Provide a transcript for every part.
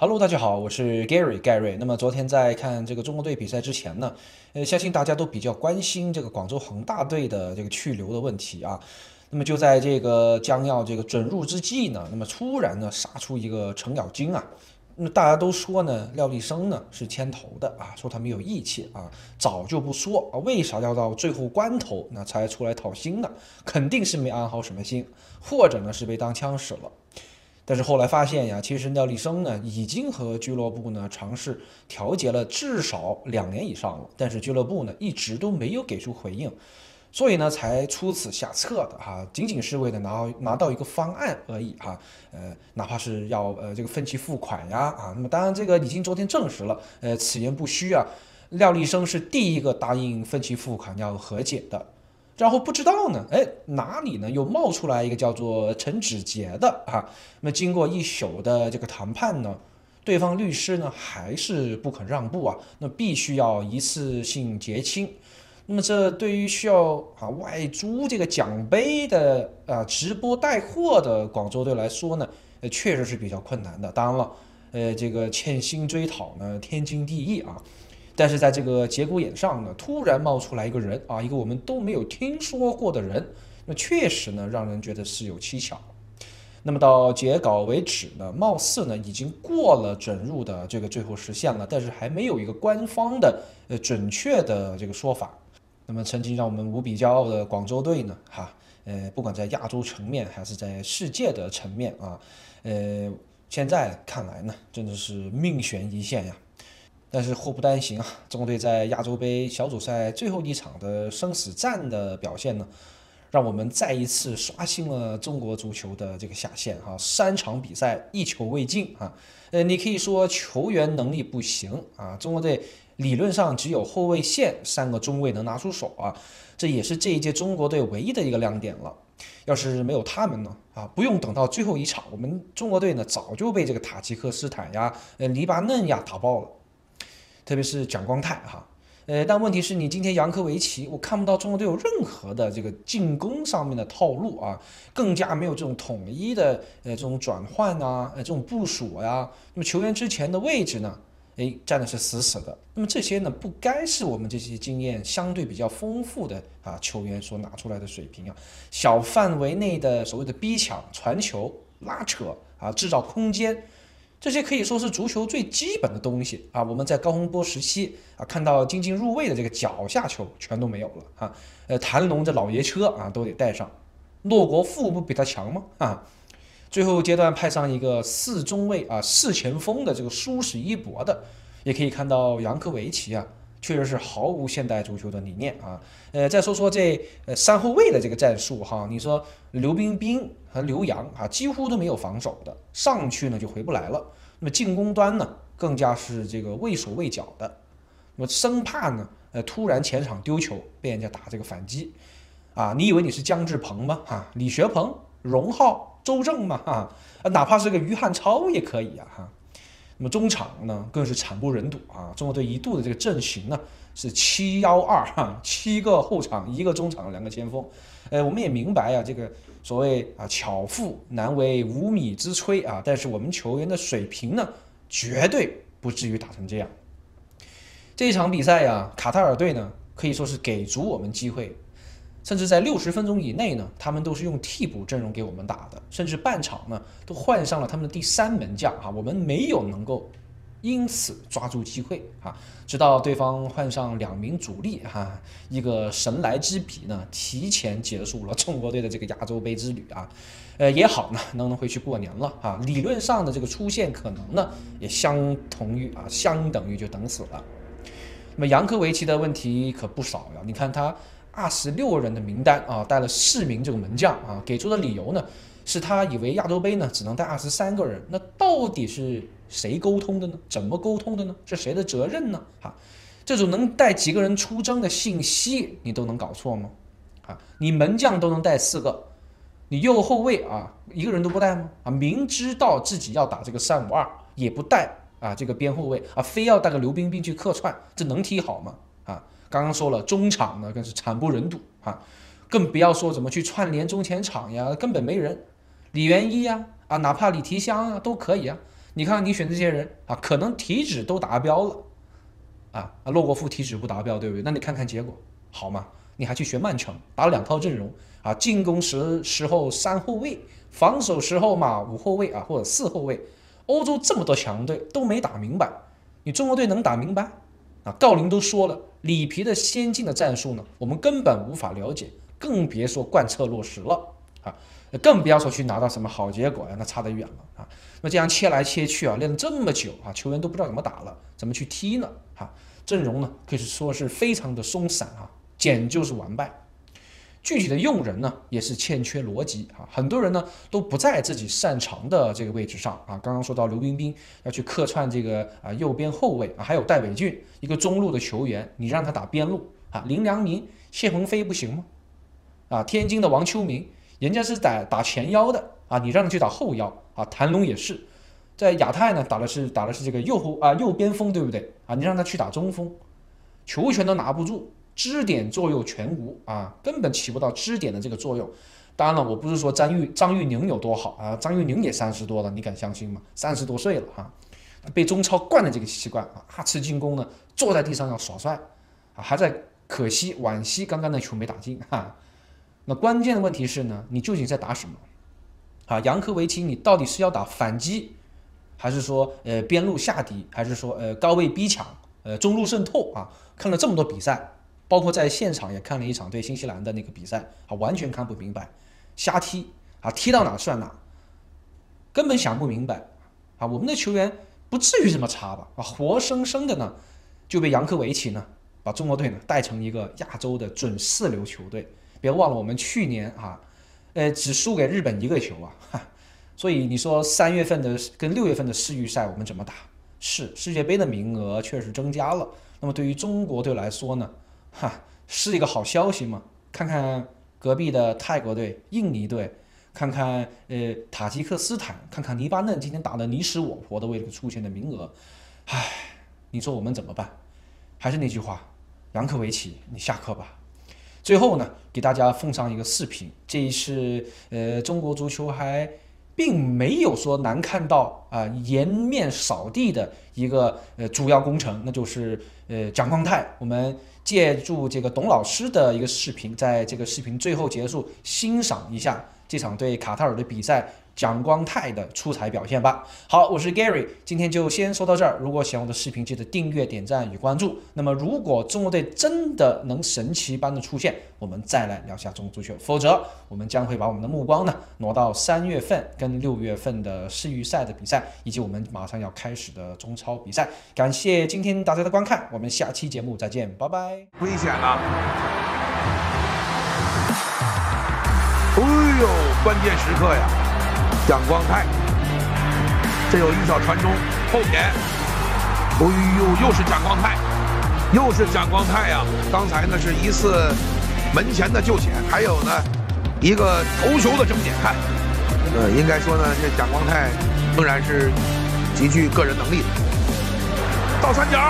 Hello，大家好，我是 Gary 盖瑞。那么昨天在看这个中国队比赛之前呢，相信大家都比较关心这个广州恒大队的这个去留的问题啊。那么就在这个将要这个准入之际呢，那么突然呢杀出一个程咬金啊。那么大家都说呢，廖立生呢是牵头的啊，说他没有义气啊，早就不说啊，为啥要到最后关头那才出来讨薪呢？肯定是没安好什么心，或者呢是被当枪使了。但是后来发现呀，其实廖立生呢已经和俱乐部呢尝试调节了至少2年以上了，但是俱乐部呢一直都没有给出回应，所以呢才出此下策的哈，仅仅是为了拿到一个方案而已哈，哪怕是要这个分期付款呀啊，那么当然这个已经昨天证实了，此言不虚啊，廖立生是第一个答应分期付款要和解的。然后不知道呢，哪里呢又冒出来一个叫做陈子杰的啊？那么经过一宿的这个谈判呢，对方律师呢还是不肯让步啊，那必须要一次性结清。那么这对于需要外租这个奖杯的直播带货的广州队来说呢，确实是比较困难的。当然了，这个欠薪追讨呢天经地义啊。但是在这个节骨眼上呢，突然冒出来一个人啊，一个我们都没有听说过的人，那确实呢让人觉得事有蹊跷。那么到截稿为止呢，貌似呢已经过了准入的这个最后时限了，但是还没有一个官方的准确的这个说法。那么曾经让我们无比骄傲的广州队呢，不管在亚洲层面还是在世界的层面啊，现在看来呢，真的是命悬一线呀。但是祸不单行啊，中国队在亚洲杯小组赛最后一场的生死战的表现呢，让我们再一次刷新了中国足球的这个下限哈。3场比赛1球未进啊，你可以说球员能力不行啊，中国队理论上只有后卫线3个中卫能拿出手啊，这也是这一届中国队唯一的一个亮点了。要是没有他们呢不用等到最后一场，我们中国队呢早就被这个塔吉克斯坦呀、黎巴嫩呀打爆了。特别是蒋光太哈，但问题是你今天扬科维奇，我看不到中国队有任何的这个进攻上面的套路啊，更加没有这种统一的这种转换啊，这种部署呀。那么球员之前的位置呢，站的是死死的。那么这些呢，不该是我们这些经验相对比较丰富的球员所拿出来的水平啊，小范围内的所谓的逼抢、传球、拉扯制造空间。这些可以说是足球最基本的东西啊！我们在高洪波时期看到津津入味的这个脚下球全都没有了啊！谭龙这老爷车都得带上，骆国富不比他强吗？最后阶段派上一个4中卫4前锋的这个舒适一搏的，也可以看到扬科维奇确实是毫无现代足球的理念啊。再说说这3后卫的这个战术哈，你说刘彬彬和刘洋几乎都没有防守的，上去呢就回不来了。那么进攻端呢，更加是这个畏手畏脚的，那么生怕呢突然前场丢球被人家打这个反击你以为你是姜志鹏吗？李学鹏、荣浩、周正吗？哪怕是个于汉超也可以那么中场呢，更是惨不忍睹中国队一度的这个阵型呢是7-1-2，7个后场，1个中场，2个前锋。我们也明白这个所谓巧妇难为无米之炊但是我们球员的水平呢，绝对不至于打成这样。这一场比赛卡塔尔队呢可以说是给足我们机会，甚至在60分钟以内呢，他们都是用替补阵容给我们打的，甚至半场呢都换上了他们的第3门将我们没有能够因此抓住机会直到对方换上2名主力一个神来之笔呢，提前结束了中国队的这个亚洲杯之旅也好呢，能回去过年了理论上的这个出线可能呢，也相等于就等死了。那么扬科维奇的问题可不少呀，你看他26人的名单带了4名这个门将给出的理由呢，是他以为亚洲杯呢只能带23个人，那到底是谁沟通的呢？怎么沟通的呢？是谁的责任呢？这种能带几个人出征的信息，你都能搞错吗？你门将都能带4个，你右后卫1个人都不带吗？明知道自己要打这个3-5-2，也不带这个边后卫非要带个刘彬彬去客串，这能踢好吗？刚刚说了，中场呢更是惨不忍睹更不要说怎么去串联中前场呀，根本没人。李元一哪怕李提香都可以你看你选这些人啊，可能体脂都达标了洛国富体脂不达标，对不对？那你看看结果好吗？你还去学曼城，打了2套阵容进攻时候3后卫，防守时候嘛5后卫或者4后卫。欧洲这么多强队都没打明白，你中国队能打明白郜林都说了，里皮的先进的战术呢，我们根本无法了解，更别说贯彻落实了更不要说去拿到什么好结果那差得远了那这样切来切去练了这么久球员都不知道怎么打了，怎么去踢呢阵容呢可以说是非常的松散简直就是完败。具体的用人呢，也是欠缺逻辑很多人呢都不在自己擅长的这个位置上刚刚说到刘彬彬要去客串这个右边后卫还有戴伟俊一个中路的球员，你让他打边路林良铭、谢鹏飞不行吗？天津的王秋明，人家是打前腰的你让他去打后腰谭龙也是，在亚太呢打的是这个右边锋，对不对你让他去打中锋，球权都拿不住。支点作用全无根本起不到支点的这个作用。当然了，我不是说张玉宁有多好张玉宁也30多了，你敢相信吗？30多岁了被中超惯了这个习惯吃进攻呢，坐在地上要耍帅还在可惜惋惜刚刚那球没打进那关键的问题是呢，你究竟在打什么扬科维奇你到底是要打反击，还是说边路下底，还是说高位逼抢中路渗透看了这么多比赛，包括在现场也看了一场对新西兰的那个比赛完全看不明白，瞎踢踢到哪算哪，根本想不明白我们的球员不至于这么差吧活生生的呢就被扬科维奇呢把中国队呢带成一个亚洲的准4流球队。别忘了我们去年只输给日本1个球所以你说3月份的跟6月份的世预赛我们怎么打？是世界杯的名额确实增加了，那么对于中国队来说呢是一个好消息吗？看看隔壁的泰国队、印尼队，看看塔吉克斯坦，看看黎巴嫩，今天打得你死我活的为了出现的名额，你说我们怎么办？还是那句话，扬科维奇，你下课吧。最后呢，给大家奉上一个视频，这一次中国足球还并没有说难看到颜面扫地的一个主要工程，那就是蒋光太。我们借助这个董老师的一个视频，在这个视频最后结束，欣赏一下这场对卡塔尔的比赛蒋光太的出彩表现吧。好，我是 Gary， 今天就先说到这儿。如果喜欢我的视频，记得订阅、点赞与关注。那么，如果中国队真的能神奇般的出现，我们再来聊下中国足球；否则，我们将会把我们的目光呢挪到3月份跟6月份的世预赛的比赛，以及我们马上要开始的中超比赛。感谢今天大家的观看，我们下期节目再见，拜拜。 危险了！哎呦，关键时刻呀！蒋光太，这有一脚传中，后面，哎呦，又是蒋光太，又是蒋光太呀！刚才呢是一次门前的救险，还有呢一个头球的争点。看，应该说呢，这蒋光太仍然是极具个人能力的。倒三角，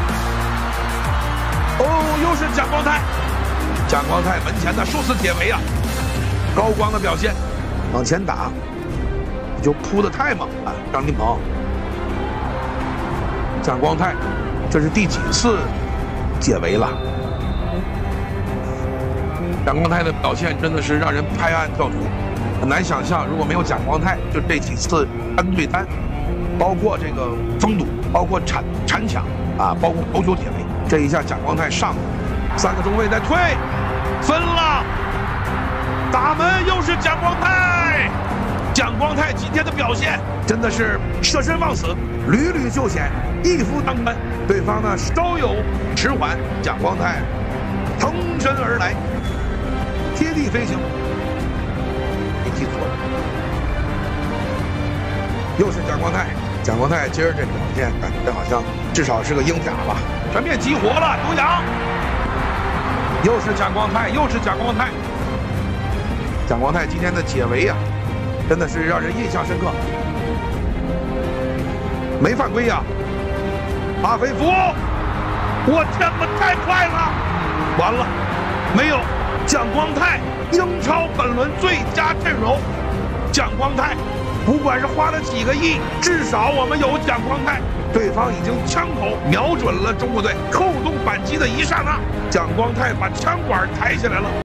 又是蒋光太，蒋光太门前的殊死解围啊！高光的表现，往前打。就扑得太猛了，张金鹏、蒋光太，这是第几次解围了？蒋光太的表现真的是让人拍案叫绝，很难想象如果没有蒋光太，就这几次3对3，包括这个封堵，包括铲抢包括头球解围，这一下蒋光太上了，3个中卫在退，分了，打门又是蒋光太。蒋光太今天的表现真的是舍身忘死，屡屡救险，一夫当关。对方呢稍有迟缓，蒋光太腾身而来，贴地飞行，没记错。又是蒋光太，蒋光太今儿这表现感觉好像至少是个鹰甲吧，全面激活了，刘洋。又是蒋光太，又是蒋光太，蒋光太今天的解围真的是让人印象深刻，没犯规呀！阿菲福，我天哪，太快了！完了，没有蒋光太，英超本轮最佳阵容，蒋光太不管是花了几个亿，至少我们有蒋光太。对方已经枪口瞄准了中国队，扣动扳机的一刹那，蒋光太把枪管抬起来了。